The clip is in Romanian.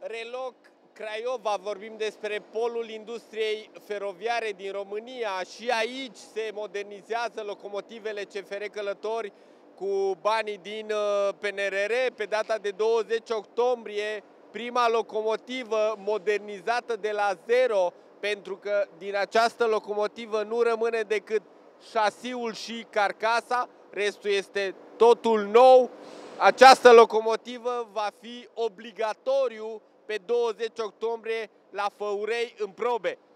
Reloc Craiova, vorbim despre polul industriei feroviare din România. Și aici se modernizează locomotivele CFR Călători cu banii din PNRR. Pe data de 20 octombrie, prima locomotivă modernizată de la zero, pentru că din această locomotivă nu rămâne decât șasiul și carcasa, restul este totul nou. Această locomotivă va fi obligatoriu pe 20 octombrie la Făurei în probe.